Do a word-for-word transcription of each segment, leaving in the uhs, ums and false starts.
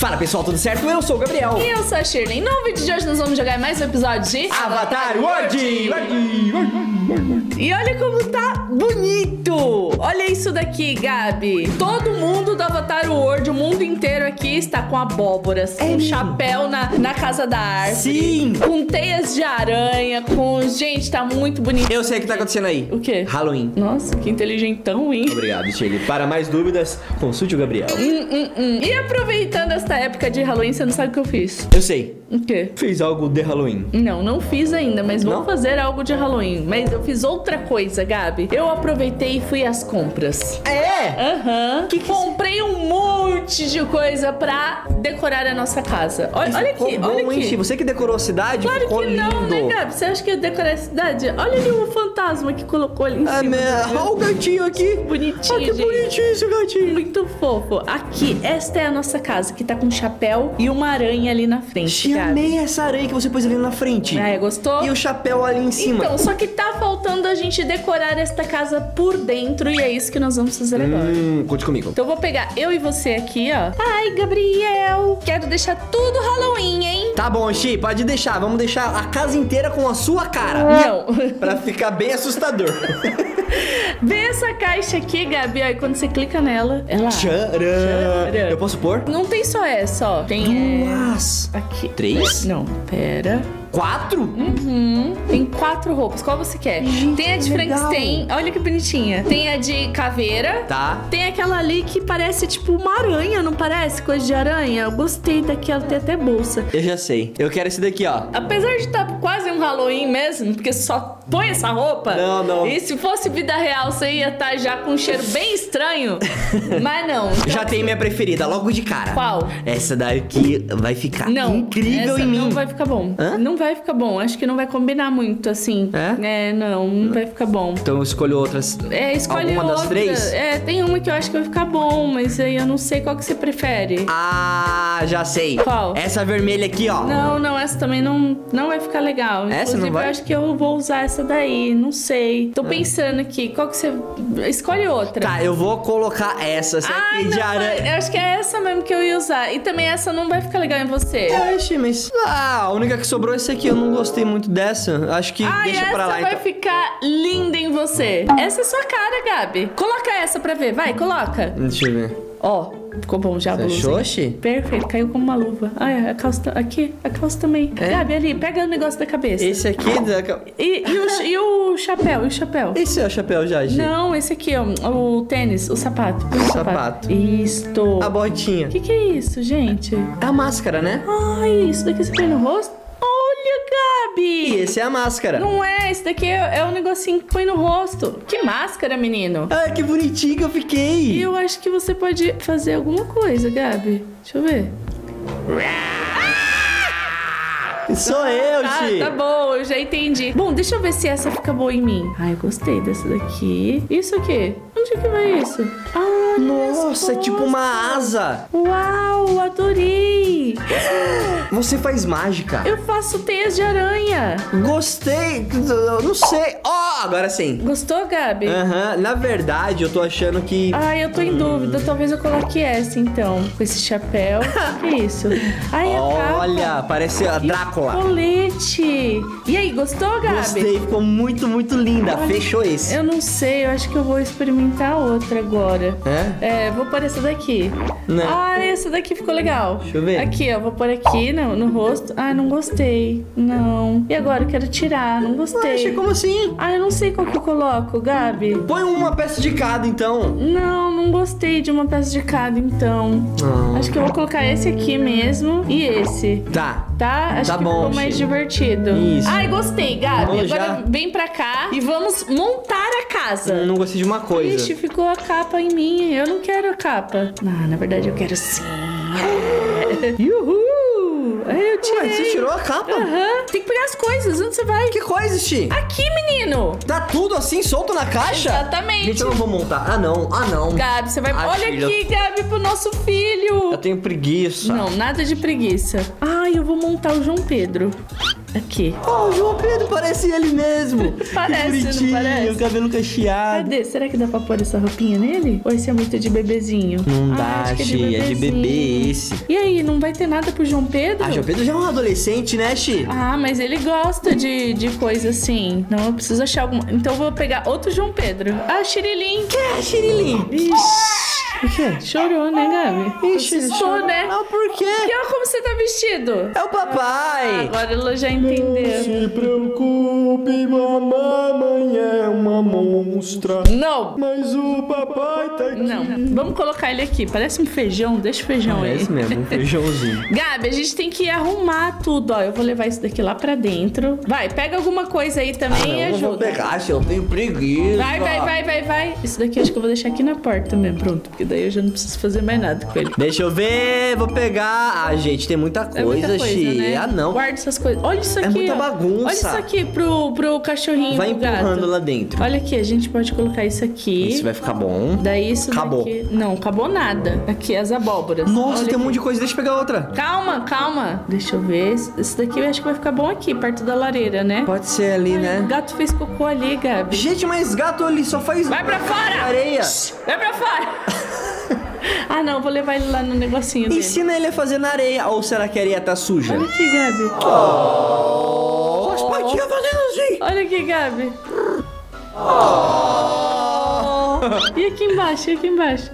Fala pessoal, tudo certo? Eu sou o Gabriel. E eu sou a Shirley. No vídeo de hoje nós vamos jogar mais um episódio de Avatar World! E olha como tá bonito! Olha isso daqui, Gabi. Todo mundo do Avatar World, o mundo inteiro aqui está com abóboras, É com mesmo? chapéu na, na casa da árvore. Sim! Com teias de aranha, com... Gente, tá muito bonito. Eu sei o que tá acontecendo aí. O quê? Halloween. Nossa, que inteligentão, hein? Obrigado, Shirley. Para mais dúvidas, consulte o Gabriel. Hum, hum, hum. E aproveitando esta época de Halloween, você não sabe o que eu fiz? Eu sei. O quê? Fiz algo de Halloween. Não, não fiz ainda, mas vou Não? fazer algo de Halloween. Mas eu fiz outra coisa, Gabi. Eu aproveitei e fui às compras. É? Aham. Que que Comprei um monte de coisa pra decorar a nossa casa. Olha, olha aqui, Ficou olha bom, hein, aqui. Chi? Você que decorou a cidade, Claro ficou que não, lindo. né, Gabi? Você acha que eu decorei a cidade? Olha ali o fantasma que colocou ali em Ah, cima. minha... Olha o gatinho aqui. Bonitinho, Ah, que gente. bonitinho esse gatinho. Muito fofo. Aqui, esta é a nossa casa, que tá com um chapéu e uma aranha ali na frente, Chi, Gabi. amei essa areia que você pôs ali na frente. Ah, gostou? E o chapéu ali em cima. Então, só que tá faltando a gente decorar esta casa por dentro e é isso que nós vamos fazer agora. Hum, conte comigo. Então eu vou pegar eu e você aqui, ó. Ai, Gabriel, quero deixar tudo Halloween, hein? Tá bom, Chi, pode deixar. Vamos deixar a casa inteira com a sua cara. Não. Pra ficar bem assustador. Vê essa caixa aqui, Gabi, ó, e quando você clica nela, ela... Tcharam. Tcharam. Eu posso pôr? Não tem só essa, ó. Tem... é, Duas. Aqui. Três? Não, pera... Quatro? Uhum. Tem quatro roupas. Qual você quer? Gente, tem a de que legal. Frankenstein. Olha que bonitinha. Tem a de caveira. Tá. Tem aquela ali que parece tipo uma aranha, não parece? Coisa de aranha. Eu gostei daquela, tem até bolsa. Eu já sei. Eu quero esse daqui, ó. Apesar de estar quase um Halloween mesmo, porque só põe essa roupa. Não, não. E se fosse vida real, você ia estar já com um cheiro bem estranho. Mas não. Já tem minha preferida, logo de cara. Qual? Essa daqui vai ficar Não, incrível essa em mim. não vai ficar bom. Hã? Não vai ficar bom. Acho que não vai combinar muito, assim. É? É, não, não vai ficar bom. Então eu escolho outras. É, escolhe Alguma das outra. três? É, tem uma que eu acho que vai ficar bom, mas aí eu não sei qual que você prefere. Ah, já sei. Qual? Essa vermelha aqui, ó. Não, não, essa também não, não vai ficar legal. Essa Inclusive, não vai? eu acho que eu vou usar essa daí, não sei. Tô pensando aqui, qual que você... Escolhe outra. Tá, eu vou colocar essa. Essa Ai, aqui não, de aranha. eu acho que é essa mesmo que eu ia usar. E também essa não vai ficar legal em você. Oxe, mas... Ah, a única que sobrou é essa aqui. Eu não gostei muito dessa. Acho que Ai, deixa essa pra lá, vai então. ficar linda em você. Essa é sua cara, Gabi. Coloca essa pra ver, vai, coloca. Deixa eu ver. Ó, ficou bom já a Você blusa, achou, hein? Xi? Perfeito, caiu como uma luva. Ai, a calça tá- aqui, a calça também. É? Gabi, ali, pega o negócio da cabeça. Esse aqui... Da... E, e, o, e o chapéu, e o chapéu? Esse é o chapéu já, Gi. Não, esse aqui, ó, o tênis, o sapato. O sapato. Isto. A botinha. O que que é isso, gente? É a máscara, né? Ai, isso daqui você põe no rosto? Olha, E Gabi! esse é a máscara. Não é, esse daqui é, é um negocinho que põe no rosto. Que máscara, menino? Ai, que bonitinho que eu E fiquei. eu acho que você pode fazer alguma coisa, Gabi. Deixa eu ver. Sou eu, Ah, Gi. tá bom, eu já entendi. Bom, deixa eu ver se essa fica boa em mim. Ai, gostei dessa daqui. Isso aqui? Onde é que vai isso? Ah, Nossa, é tipo uma asa. Uau, adorei. Você faz mágica. Eu faço teias de aranha. Gostei. Eu não sei. Ó, agora sim. Gostou, Gabi? Aham, na verdade, eu tô achando que... Ai, eu tô em dúvida. Talvez eu coloque essa, então. Com esse chapéu. Que isso? Ai, a capa. Olha, parece a Drácula. Colete. E aí, gostou, Gabi? Gostei, ficou muito, muito linda. Olha, Fechou esse. Eu não sei, eu acho que eu vou experimentar outra agora. É? É, vou pôr essa daqui. Não. Ah, essa daqui ficou legal. Deixa eu ver. Aqui, ó, vou pôr aqui no, no rosto. Ah, não gostei. Não. E agora, eu quero tirar, não gostei. Poxa, como assim? Ah, eu não sei qual que eu coloco, Gabi. Põe uma peça de cada, então. Não, não gostei de uma peça de cada, então. Ah. Acho que eu vou colocar esse aqui mesmo e esse. Tá. Tá? Acho Tá que bom, ficou mais Chi. divertido. Isso. Ai, gostei, Gabi. Vamos Agora já? vem pra cá e vamos montar a casa. Eu não gostei de uma coisa. Ixi, ficou a capa em mim. Eu não quero a capa. Ah, na verdade eu quero sim. Uhul! Aí eu tirei. Ué, você tirou a capa? Aham. Tem que pegar as coisas. Onde você vai? Que coisa, Chi? Aqui, menino. Tá tudo assim solto na caixa? Exatamente. Gente, eu não vou montar. Ah, não. Ah, não. Gabi, você vai... Ah, Olha filha. aqui, Gabi, pro nosso filho. Eu tenho preguiça. Não, nada de preguiça. Ai, eu vou montar o João Pedro. Aqui. Oh, o João Pedro parece ele mesmo. Parece, que bonitinho, não parece? o cabelo cacheado. Cadê? Será que dá pra pôr essa roupinha nele? Ou esse é muito de bebezinho? Não Ah, dá, acho que Xi, é de bebezinho. bebê esse. E aí, não vai ter nada pro João Pedro? Ah, João Pedro já é um adolescente, né, Xi? Ah, mas ele gosta de, de coisa assim. Não, eu preciso achar alguma... Então eu vou pegar outro João Pedro. Ah, Xirilim. Que é, Xirilim? Ixi. O quê? Chorou, né, Gabi? Ixi, ele Assustou, chorou. né? Ah, por quê? E olha como você tá vestido. É o papai. Agora ela já entendeu. Se preocupe, mamãe é uma monstra. Não. Mas o papai tá aqui. Não. Vamos colocar ele aqui. Parece um feijão. Deixa o feijão aí. Parece mesmo, um feijãozinho. Gabi, a gente tem que arrumar tudo, ó. Eu vou levar isso daqui lá pra dentro. Vai, pega alguma coisa aí também e Ah, não, ajuda. eu vou pegar, se eu tenho preguiça. Vai, vai, vai, vai, vai. Isso daqui acho que eu vou deixar aqui na porta mesmo, pronto. Porque daí eu já não preciso fazer mais nada com ele. Deixa eu ver, vou pegar. Ah, gente, tem muita coisa, É muita coisa, Xi. né? Ah, não. Guarda essas coisas. Olha isso aqui, É muita ó. bagunça. Olha isso aqui pro, pro cachorrinho, Vai pro gato. empurrando lá dentro. Olha aqui, a gente pode colocar isso aqui. Isso vai ficar bom. Daí isso Acabou. daqui... Não, acabou nada. Aqui, as abóboras. Nossa, Olha tem um aqui. monte de coisa. Deixa eu pegar outra. Calma, calma. Deixa eu ver. Esse daqui eu acho que vai ficar bom aqui, perto da lareira, né? Pode ser ali, O né? gato fez cocô ali, Gabi. Gente, mas gato ali só faz Vai pra fora! areia. Vai pra fora! Ah, não, vou levar ele lá no negocinho dele. Ensina ele a fazer na areia. Ou será que a areia tá suja? Olha aqui, Gabi. Oh, as patinhas fazendo assim. Olha aqui, Gabi. E aqui embaixo, e aqui embaixo.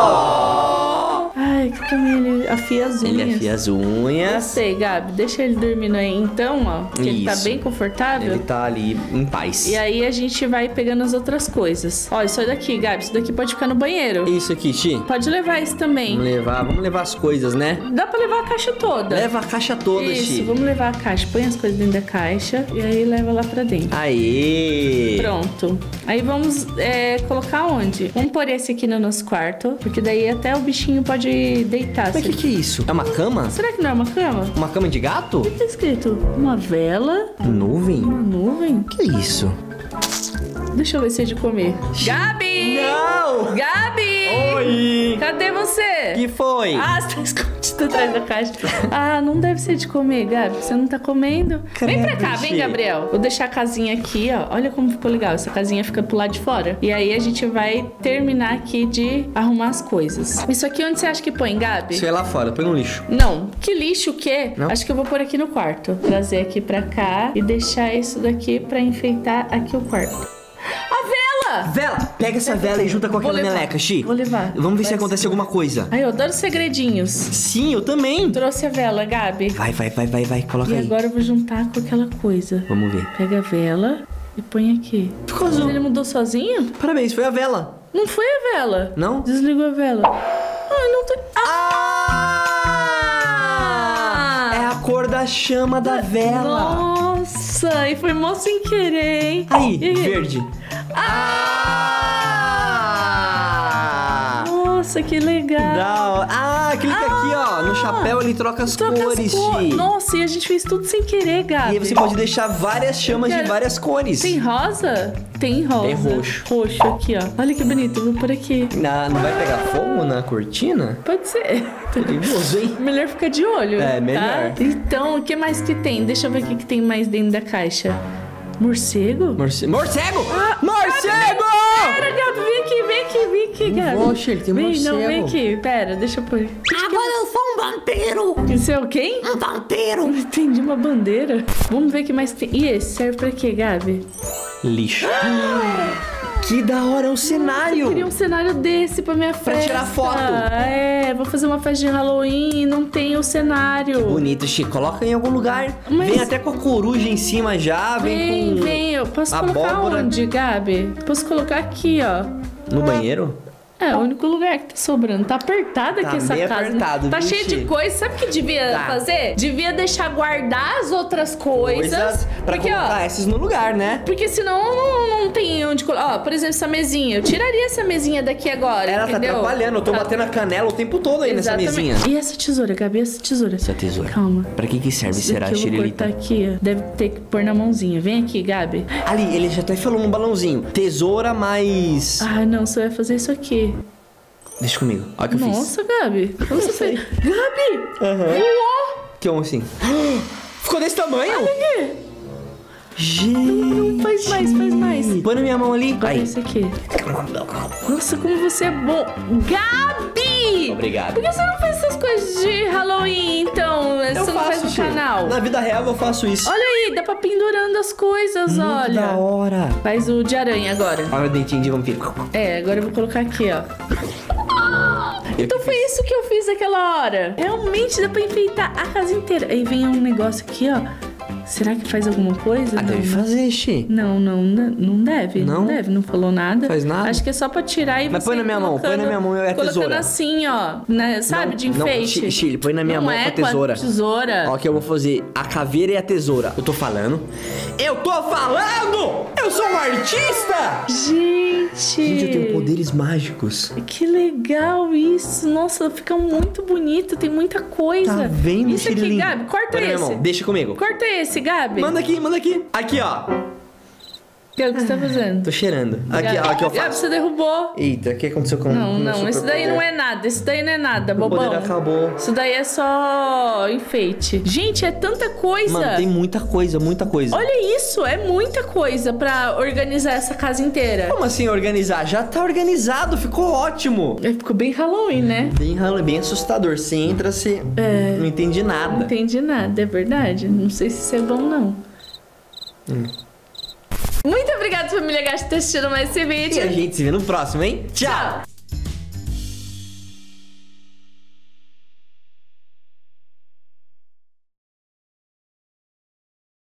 Ai, que também ele afia as unhas. Ele afia as unhas. Gostei, Gabi. Deixa ele dormindo aí então, ó. Que ele tá Isso. bem confortável. Ele tá ali em paz. E aí a gente vai pegando as outras coisas. Ó, isso daqui, Gabi. Isso daqui pode ficar no banheiro. Isso aqui, Xi. Pode levar isso também. Vamos levar, vamos levar as coisas, né? Dá pra levar a caixa toda. Leva a caixa toda, Isso, Xi. vamos levar a caixa. Põe as coisas dentro da caixa e aí leva lá pra dentro. Aê! Pronto. Aí vamos é, colocar onde? Vamos pôr esse aqui no nosso quarto, porque daí até o bichinho pode deitar. Mas o que, que é isso? É uma cama? Será que não é uma cama? Uma cama de gato? O que tá escrito? Uma vela? Nuvem? Uma nuvem? Que é isso? Deixa eu ver se é de comer. Gabi! Não! Gabi! Oi! Cadê você? Que foi? Ah, você tá escondido atrás da caixa. Ah, não deve ser de comer, Gabi. Você não tá comendo. Vem pra cá, vem, Credo, Gabriel. Vou deixar a casinha aqui, ó. Olha como ficou legal. Essa casinha fica pro lado de fora. E aí a gente vai terminar aqui de arrumar as coisas. Isso aqui onde você acha que põe, Gabi? Isso é lá fora, põe no lixo. Não. Que lixo o quê? Não? Acho que eu vou pôr aqui no quarto. Trazer aqui pra cá e deixar isso daqui pra enfeitar aqui o quarto. A vela! Vela! Pega essa vela e junta com Vou aquela levar. meleca, Xi. Vou levar. Vamos ver se Vai acontece ser. alguma coisa. Ai, eu adoro segredinhos. Sim, eu também. Trouxe a vela, Gabi. Vai, vai, vai, vai, vai. Coloca E aí. agora eu vou juntar com aquela coisa. Vamos ver. Pega a vela e põe aqui. Ficou Mas azul. ele mudou sozinho? Parabéns, foi a vela. Não foi a vela. Não? Desligou a vela. Ai, não tô... Ah! É a cor da chama da vela. Nossa, e foi mó sem querer, hein? Aí, E- verde. Ah! Nossa, que legal. Da hora. Ah, clica aqui, ó. No chapéu ele troca as Troca as cores, cor- Xi. Nossa, e a gente fez tudo sem querer, Gabi. E aí você pode deixar várias chamas de Quero- várias cores. Tem rosa? Tem rosa. Tem roxo. Roxo aqui, ó. Olha que bonito, vou por aqui. Na- não vai pegar fogo na cortina? Pode ser. Perigoso, hein? Melhor ficar de olho. É, melhor. Tá? Então, o que mais que tem? Deixa eu ver o que que tem mais dentro da caixa. Morcego? Morce... Morcego! Ah, Morcego! Pera, Gabi, vem aqui, vem aqui, vem aqui, Gabi. Oxe, ele tem vem, morcego. Não, vem aqui. Pera, deixa eu pôr. Agora eu sou um vampiro! Isso é o quem? Um vampiro! Não entendi, uma bandeira. Vamos ver o que mais tem. E esse serve pra quê, Gabi? Lixo. Que da hora é o cenário. Queria um cenário desse pra minha Pra festa. tirar foto. É, vou fazer uma festa de Halloween e não tem o cenário. Bonito, Chico. Coloca em algum lugar. Mas- Vem até com a coruja em cima já. Vem, Vem, com... vem. Eu posso colocar abóbora. onde, Gabi? Posso colocar aqui, ó. No banheiro? É, o único lugar que tá sobrando. Tá apertada Tá aqui essa bem casa. apertado, Tá viu, cheio de Chi? coisa. Sabe o que devia Tá. fazer? Devia deixar guardar as outras coisas. Coisas pra porque, colocar ó, essas no lugar, né? porque senão não, não tem onde colocar. Ó, por exemplo, essa mesinha. Eu tiraria essa mesinha daqui agora, Ela entendeu? tá atrapalhando. Eu tô Tá- batendo a canela o tempo todo aí Exatamente. nessa mesinha. E essa tesoura, Gabi? Essa tesoura? Essa tesoura. Calma. Pra que que serve, Isso será, daqui eu vou Chirilita? cortar aqui, ó. Deve ter que pôr na mãozinha. Vem aqui, Gabi. Ali, ele já até falou um balãozinho. Tesoura mais... Ah, não. Você vai fazer isso aqui. Deixa comigo. Olha o que eu fiz. Nossa, Gabi. Como você fez? Gabi! Aham. Uou! Que é um assim. Ficou ficou desse tamanho? Olha aqui. Gente. Faz mais, faz mais. Põe na minha mão ali. Olha Aí. esse aqui. Nossa, como você é bom. Gabi! Obrigado. Por que você não faz essas coisas de Halloween, então? Eu Você não faz no tio. canal? Na vida real eu faço isso. Olha aí, dá pra pendurando as coisas, Muito olha. da hora. Faz o de aranha agora. Olha o dentinho de vampiro. É, agora eu vou colocar aqui, ó. Eu Então que foi isso que eu fiz aquela hora. Realmente dá pra enfeitar a casa inteira. Aí vem um negócio aqui, ó. Será que faz alguma coisa? Ah, Não. deve fazer, Xi. Não, não, não deve. Não? Não deve, não falou nada. Faz nada? Acho que é só pra tirar e Mas você põe na minha mão, põe na minha mão e é a colocando tesoura. assim, ó. Né, sabe, Não, de não, enfeite. Chi- Chile, põe na minha não mão é com a tesoura. Com a tesoura. Ó, que eu vou fazer a caveira e a tesoura. Eu tô falando. Eu tô falando! Eu sou um artista! Gente. Gente, eu tenho poderes mágicos. Que legal isso. Nossa, fica muito bonito. Tem muita coisa. Tá vendo, Isso aqui, Chirilinho? Gabi, corta Põe na minha esse. mão, deixa comigo. Corta esse, Gabi. Manda aqui, manda aqui. Aqui, ó. Que é o que você tá fazendo? Tô cheirando. Aqui, Gabi, ó, aqui eu Gabi, faço. você derrubou. Eita, o que aconteceu com Não, com o meu não, esse daí superpoder? não é nada. Esse daí não é nada, Meu bobão. poder acabou. Isso daí é só enfeite. Gente, é tanta coisa. Mano, tem muita coisa, muita coisa. Olha isso, é muita coisa pra organizar essa casa inteira. Como assim organizar? Já tá organizado, ficou ótimo. É, ficou bem Halloween, né? Bem, ralo- bem assustador. Você entra, você É. não entende Não nada. entendi nada, é verdade. Não sei se isso é bom, não. Hum. Muito obrigada, família Gato, por ter assistido mais esse E vídeo. a gente se vê no próximo, hein? Tchau! Tchau!